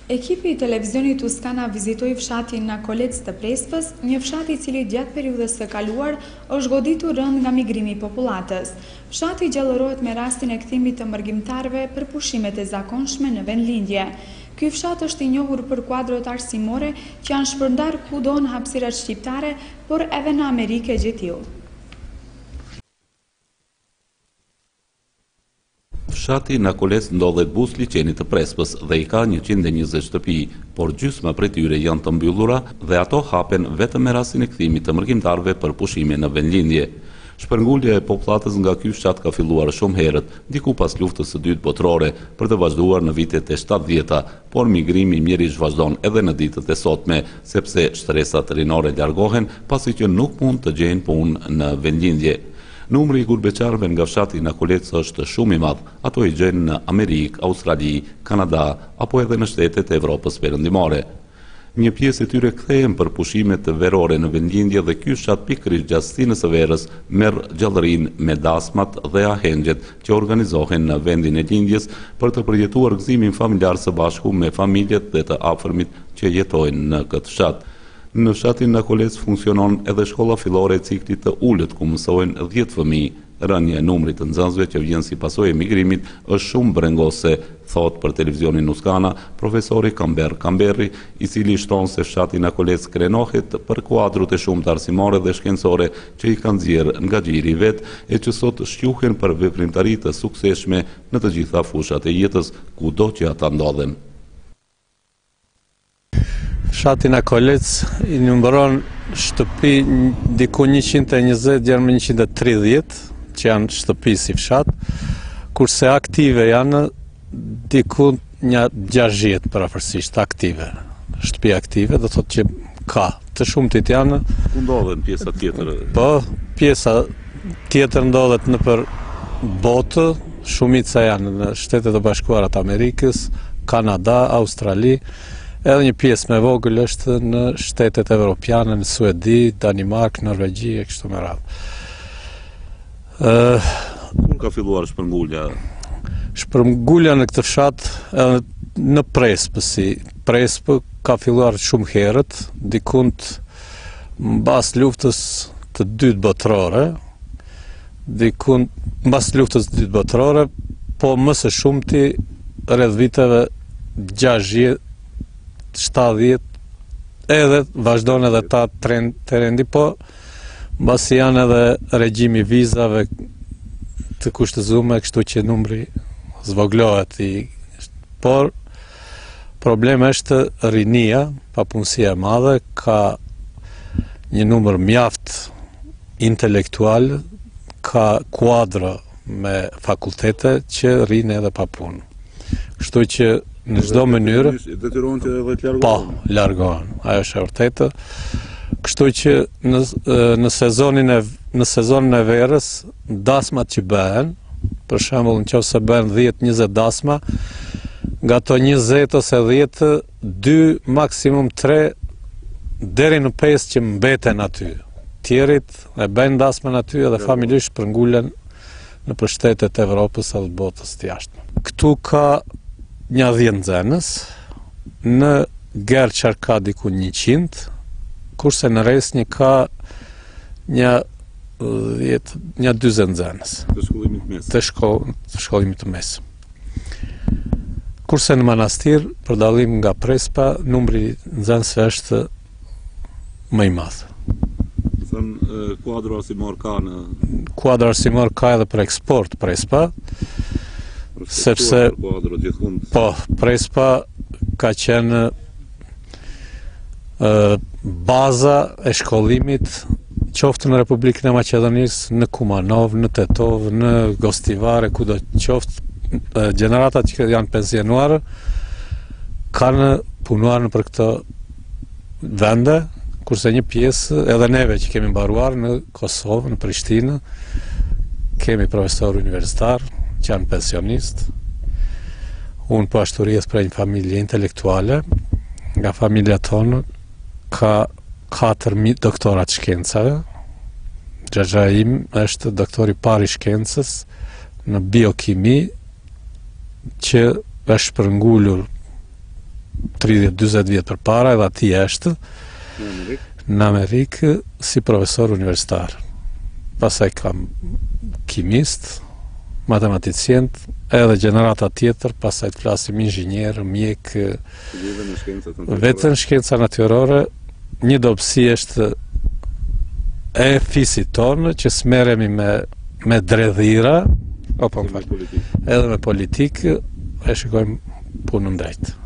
Ekipi i televizionit Tuskana vizitoi fshatin Nakolec të Prespës, një fshat i cili gjatë periudhës së kaluar është goditur rënd nga migrimi i popullatës. Fshati gjallërohet me rastin e kthimit të mërgjimtarëve për pushimet e zakonshme në vendlindje. Ky fshat është i njohur për kuadrot arsimore që janë shpërndar kudo në hapësirat shqiptare, por edhe në Amerikë gjetio. Fshati Nakolec ndodhet bus liçenit të Prespës dhe i ka 120 shtëpi, por gjysma prej tyre janë të mbyllura dhe ato hapen vetëm me rastin e kthimit të mërgjimtarëve për pushime në vendlindje. Shpërngulja e popullatës nga ky fshat ka filluar shumë herët, diku pas luftës së dytë botërore, për të vazhduar në vitet e 70-ta, por migrimi mjerisht vazhdon edhe në ditët e sotme, sepse shtresat rinore largohen pasi që nuk mund të gjejnë punë në vendlindje. Numri i gurbeqarëve nga fshati Nakolec është shumë i madh. Ato i gjen në Amerikë, Australi, Kanada apo edhe në shtetet e Evropës Perëndimore. Një pjesë e tyre kthehen për pushimet verore në vendlindje dhe ky fshat pikërisht gjatë stinës së verës merr gjallërinë me dasmat dhe ahengjet që organizohen në vendin e lindjes për të përjetuar gëzimin familjar së bashku me familjet dhe të afërmit që jetojnë në këtë fshat. Në fshatin Nakolec funksionon edhe shkolla fillore e ciklit të ulët ku mësojnë 10 fëmijë. Rënja e numrit të nxënësve që vjen si pasojë e migrimit është shumë brengose, thot për televizionin Tuskana profesori Kamber Kamberri, i cili shton se fshati Nakolec krenohet për kuadrut e shumta arsimore dhe shkencore që i kanë nxjerrë nga xhiri i vet e që sot shquhen për veprimtari të suksesshme në të gjitha fushat e jetës kudo që ata ndodhen. Fshati Nakolec i numëron shtëpi diku 120 deri në 130 që janë shtëpi si fshat, kurse aktive janë diku një 60 përafërsisht aktive. Shtëpi aktive do thotë që ka, të shumtit janë. Ku ndodhen pjesa tjetër? Po, pjesa tjetër ndodhet nëpër botë, shumica janë në Shtetet e Bashkuara të Amerikës, Kanada, Australi. Edhe një pjesë me vogël është në shtetet evropiane, në Suedi, Danimark, Norvegji e kështu me radhë. Kur ka filluar shpërngulja? Shpërngulja në këtë fshat në Prespë, Prespë ka filluar shumë herët, dikund mbas luftës të dytë botërore, po më së shumti rreth viteve 60 70 edhe vazhdon edhe ta trendi, po mbasi janë edhe regjimi vizave të kushtëzuar, kështu që numri zvoglohet por problemi është rinia, papunësia e madhe, ka një numër mjaft intelektual, ka kuadra me fakultete që rrinë edhe pa punë. Kështu që në çdo mënyrë detyrohen që edhe të largohen. Po, largohen. Ajo është e vërtetë. Kështu që në sezonin e verës, dasmat që bëhen, për shembull nëse bëhen 10-20 dasma, nga ato 20 ose 10, 2 maksimum 3 deri në 5 që mbeten aty. Tjerit e bëjnë dasmën aty edhe familjesht shpërngulen në shtetet e Evropës edhe botës të jashtme. Këtu ka një 10 nxënës, në Gerçar ka diku 100, kurse në Resnjë ka një 40 nxënës. Të shkollimit të mes. Kurse në Manastir, për dallim nga Prespa, numri nxënësve është më i madh. Kuadro arsimor ka në... Kuadro arsimor ka edhe për eksport Prespa, sepse po, Prespa ka qenë baza e shkollimit qoftë në Republikën e Maqedonisë, në Kumanov, në Tetov, në Gostivare, kudo qoftë gjeneratat që janë pensionuar kanë punuar në për këto vende, kurse një pjesë edhe neve që kemi mbaruar në Kosovë, në Prishtinë, kemi profesor universitar që janë pensionist. Unë po ashtu rrjedh prej një familje intelektuale, nga familja tonë ka 4 doktorat shkencave. Xhaxha im është doktori i parë i shkencës në biokimi, që është shpërngulur 30-40 vjetë për para, edhe ati është në Amerikë si profesor universitar. Pasaj kam kimist, matematicient, edhe gjenerata tjetër, pasaj të flasim inxhinier, mjek, vetëm shkenca natyrore. Një dobësi është e fisit tonë që smeremi me dredhira, edhe me politikë, e shikojmë punën drejtë.